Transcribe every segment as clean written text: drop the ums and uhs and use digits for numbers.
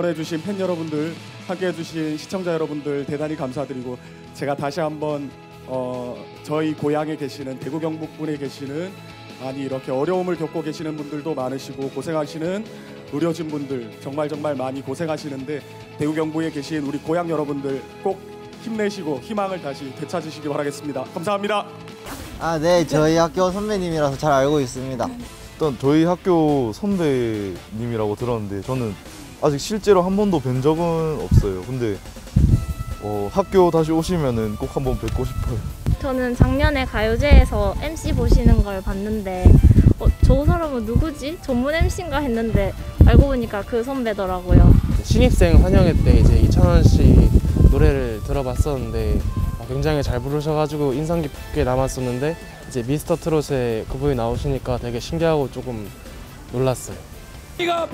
응원해주신 팬 여러분들, 함께해주신 시청자 여러분들 대단히 감사드리고, 제가 다시 한번 저희 고향에 계시는 대구 경북군에 계시는 이렇게 어려움을 겪고 계시는 분들도 많으시고 고생하시는 의료진 분들 정말 많이 고생하시는데, 대구 경북에 계신 우리 고향 여러분들 꼭 힘내시고 희망을 다시 되찾으시기 바라겠습니다. 감사합니다. 네, 저희 학교 선배님이라서 잘 알고 있습니다. 일단 저희 학교 선배님이라고 들었는데 저는 아직 실제로 한 번도 뵌 적은 없어요. 근데 학교 다시 오시면은 꼭 한번 뵙고 싶어요. 저는 작년에 가요제에서 MC 보시는 걸 봤는데 저 사람은 누구지? 전문 MC인가 했는데 알고 보니까 그 선배더라고요. 신입생 환영회 때 이제 이찬원 씨 노래를 들어봤었는데 굉장히 잘 부르셔가지고 인상 깊게 남았었는데, 이제 미스터 트롯에 그분이 나오시니까 되게 신기하고 조금 놀랐어요. 이가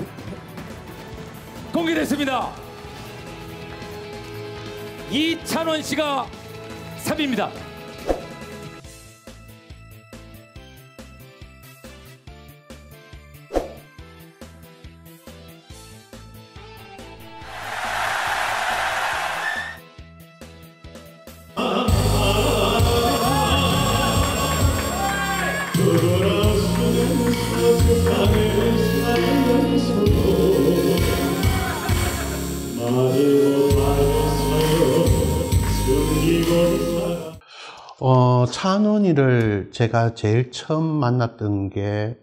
공개됐습니다. 이찬원 씨가 3위입니다. 찬원이를 제가 제일 처음 만났던 게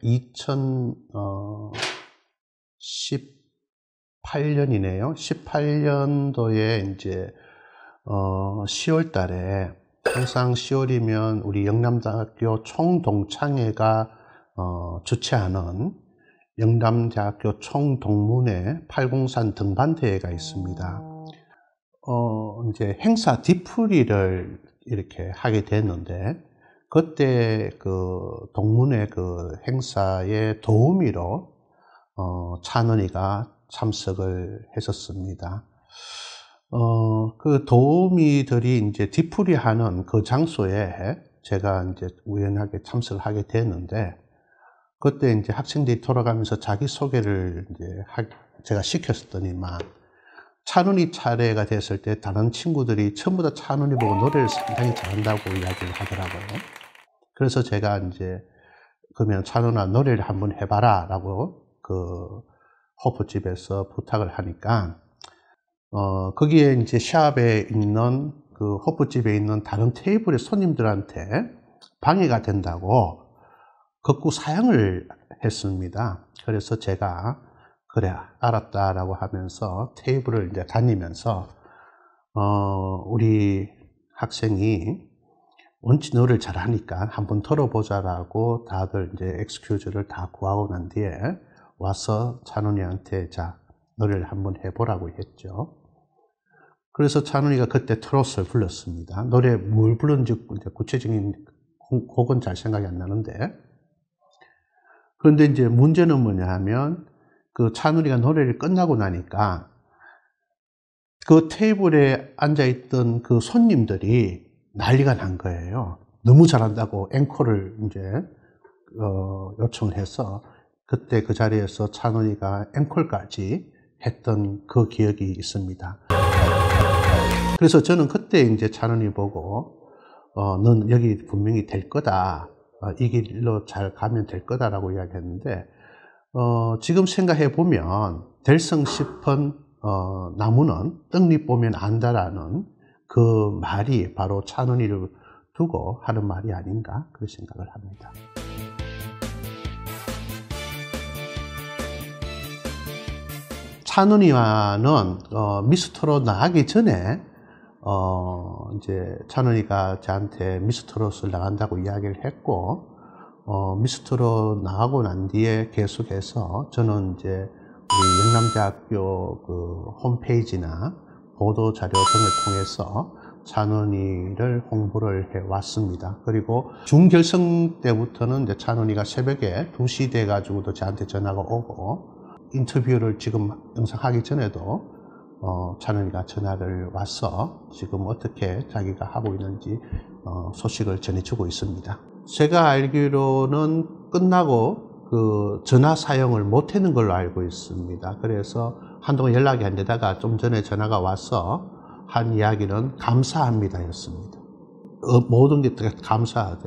2018년이네요. 18년도에 이제 10월 달에, 항상 10월이면 우리 영남대학교 총동창회가 주최하는 영남대학교 총동문회 803 등반대회가 있습니다. 이제 행사 뒤풀이를 이렇게 하게 됐는데, 그때 그 동문회 그 행사의 도우미로 찬원이가 참석을 했었습니다. 그 도우미들이 이제 뒤풀이하는 그 장소에 제가 이제 우연하게 참석을 하게 됐는데, 그때 이제 학생들이 돌아가면서 자기 소개를 이제 제가 시켰더니만, 찬원이 차례가 됐을 때 다른 친구들이 전부 다 찬원이 보고 노래를 상당히 잘한다고 이야기를 하더라고요. 그래서 제가 이제 그러면 찬원아 노래를 한번 해봐라 라고 그 호프집에서 부탁을 하니까, 거기에 이제 샵에 있는 그 호프집에 있는 다른 테이블의 손님들한테 방해가 된다고 극구 사양을 했습니다. 그래서 제가 그래 알았다라고 하면서 테이블을 이제 다니면서 우리 학생이 원치 노래를 잘하니까 한번 들어보자라고 다들 이제 엑스큐즈를 다 구하고 난 뒤에 와서 찬원이한테 자 노래를 한번 해보라고 했죠. 그래서 찬원이가 그때 트롯을 불렀습니다. 노래 뭘 불렀는지 구체적인 곡은 잘 생각이 안 나는데, 그런데 이제 문제는 뭐냐 하면, 그 찬원이가 노래를 끝나고 나니까 그 테이블에 앉아있던 그 손님들이 난리가 난 거예요. 너무 잘한다고 앵콜을 이제 요청을 해서, 그때 그 자리에서 찬원이가 앵콜까지 했던 그 기억이 있습니다. 그래서 저는 그때 이제 찬원이 보고 넌 여기 분명히 될 거다, 이 길로 잘 가면 될 거다라고 이야기했는데, 지금 생각해 보면 될성 싶은 나무는 떡잎 보면 안다라는 그 말이 바로 찬원이를 두고 하는 말이 아닌가, 그런 생각을 합니다. 찬원이와는 미스트롯 나가기 전에 이제 찬원이가 저한테 미스트롯을 나간다고 이야기를 했고, 미스트롯 나가고 난 뒤에 계속해서 저는 이제 우리 영남대학교 그 홈페이지나 보도자료 등을 통해서 찬원이를 홍보를 해왔습니다. 그리고 준결승 때부터는 이제 찬원이가 새벽에 2시 돼가지고도 저한테 전화가 오고, 인터뷰를 지금 영상 하기 전에도 찬원이가 전화를 와서 지금 어떻게 자기가 하고 있는지 소식을 전해주고 있습니다. 제가 알기로는 끝나고 그 전화 사용을 못하는 걸로 알고 있습니다. 그래서 한동안 연락이 안 되다가 좀 전에 전화가 와서 한 이야기는 감사합니다 였습니다. 모든 게 감사하대.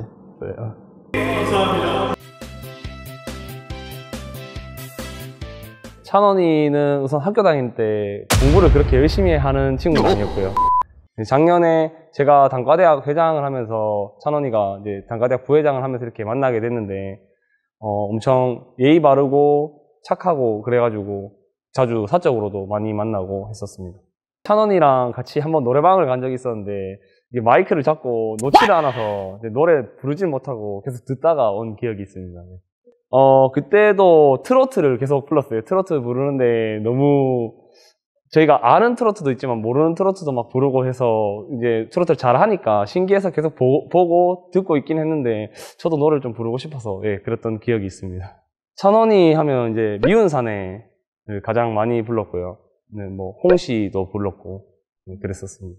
찬원이는 우선 학교 다닐 때 공부를 그렇게 열심히 하는 친구는 아니었고요. 작년에 제가 단과대학 회장을 하면서 찬원이가 이제 단과대학 부회장을 하면서 이렇게 만나게 됐는데 엄청 예의 바르고 착하고 그래가지고 자주 사적으로도 많이 만나고 했었습니다. 찬원이랑 같이 한번 노래방을 간 적이 있었는데 이게 마이크를 잡고 놓지를 않아서 노래 부르질 못하고 계속 듣다가 온 기억이 있습니다. 그때도 트로트를 계속 불렀어요. 트로트 부르는데 너무 저희가 아는 트로트도 있지만 모르는 트로트도 막 부르고 해서 이제 트로트를 잘 하니까 신기해서 계속 보고 듣고 있긴 했는데 저도 노래를 좀 부르고 싶어서 예, 그랬던 기억이 있습니다. 찬원이 하면 이제 미운 사내를 가장 많이 불렀고요. 네, 뭐 홍시도 불렀고 네, 그랬었습니다.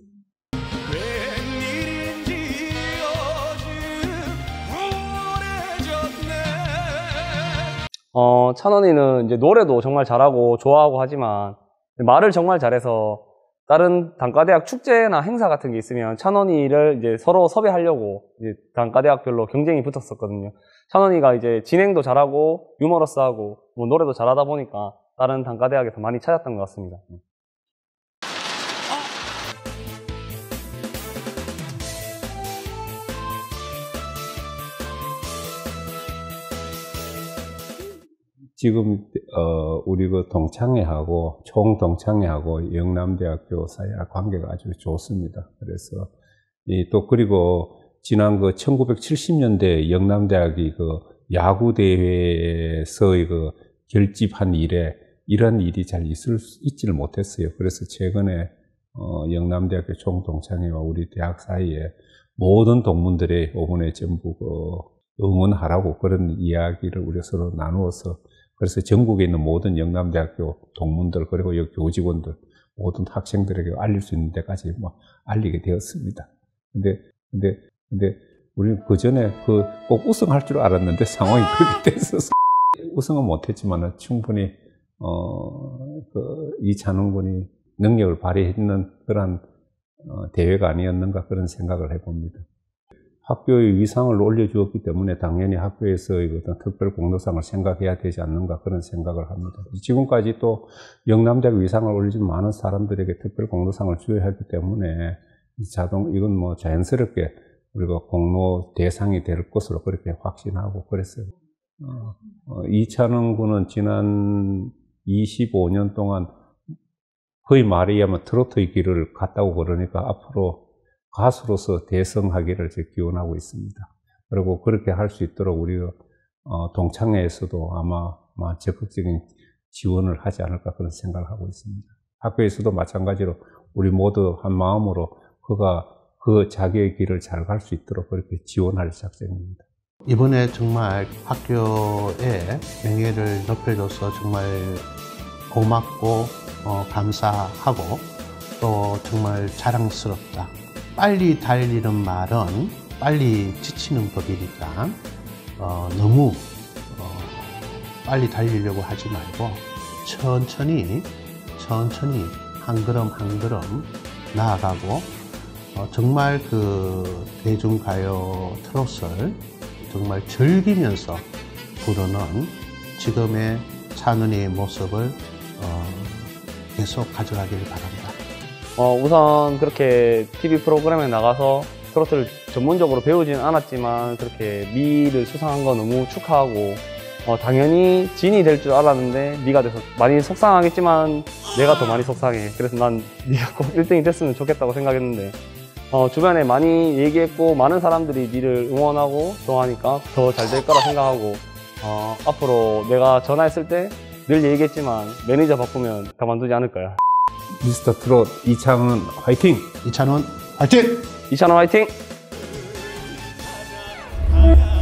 찬원이는 이제 노래도 정말 잘하고 좋아하고 하지만 말을 정말 잘해서 다른 단과대학 축제나 행사 같은 게 있으면 찬원이를 이제 서로 섭외하려고 이제 단과대학별로 경쟁이 붙었었거든요. 찬원이가 이제 진행도 잘하고 유머러스하고 뭐 노래도 잘하다 보니까 다른 단과대학에서 많이 찾았던 것 같습니다. 지금 우리 그 동창회하고 총 동창회하고 영남대학교 사이와 관계가 아주 좋습니다. 그래서 또 그리고 지난 그 1970년대 영남대학이 그 야구 대회에서의 그 결집한 이래 이런 일이 잘 있지를 못했어요. 그래서 최근에 영남대학교 총 동창회와 우리 대학 사이에 모든 동문들의 오분에 전부 응원하라고 그런 이야기를 우리 서로 나누어서 그래서 전국에 있는 모든 영남대학교 동문들 그리고 여기 교직원들 모든 학생들에게 알릴 수 있는 데까지 뭐 알리게 되었습니다. 근데 우리는 그 전에 꼭 우승할 줄 알았는데 상황이 그렇게 됐어서 우승은 못했지만 충분히 이찬원 군이 능력을 발휘했는 그런 대회가 아니었는가 그런 생각을 해봅니다. 학교의 위상을 올려주었기 때문에 당연히 학교에서의 어떤 특별 공로상을 생각해야 되지 않는가 그런 생각을 합니다. 지금까지 또 영남대학 위상을 올려준 많은 사람들에게 특별 공로상을 주어야 하기 때문에 이건 뭐 자연스럽게 우리가 공로 대상이 될 것으로 그렇게 확신하고 그랬어요. 이찬원 군은 지난 25년 동안 거의 말에 의하면 트로트의 길을 갔다고 그러니까 앞으로 가수로서 대성하기를 기원하고 있습니다. 그리고 그렇게 할 수 있도록 우리가 동창회에서도 아마 적극적인 지원을 하지 않을까 그런 생각을 하고 있습니다. 학교에서도 마찬가지로 우리 모두 한 마음으로 그가 그 자기의 길을 잘 갈 수 있도록 그렇게 지원할 작정입니다. 이번에 정말 학교의 명예를 높여줘서 정말 고맙고 감사하고 또 정말 자랑스럽다. 빨리 달리는 말은 빨리 지치는 법이니까 너무 빨리 달리려고 하지 말고 천천히 한 걸음 한 걸음 나아가고 정말 그 대중가요 트롯을 정말 즐기면서 부르는 지금의 찬원이의 모습을 계속 가져가기를 바랍니다. 우선 그렇게 TV 프로그램에 나가서 트로트를 전문적으로 배우지는 않았지만 그렇게 미를 수상한 거 너무 축하하고 당연히 진이 될 줄 알았는데 미가 돼서 많이 속상하겠지만 내가 더 많이 속상해. 그래서 난 네가 꼭 1등이 됐으면 좋겠다고 생각했는데 주변에 많이 얘기했고 많은 사람들이 미를 응원하고 좋아하니까 더 잘 될 거라 생각하고 앞으로 내가 전화했을 때 늘 얘기했지만 매니저 바꾸면 가만두지 않을 거야. 미스터 트롯 이찬원 화이팅! 이찬원 화이팅! 이찬원 화이팅!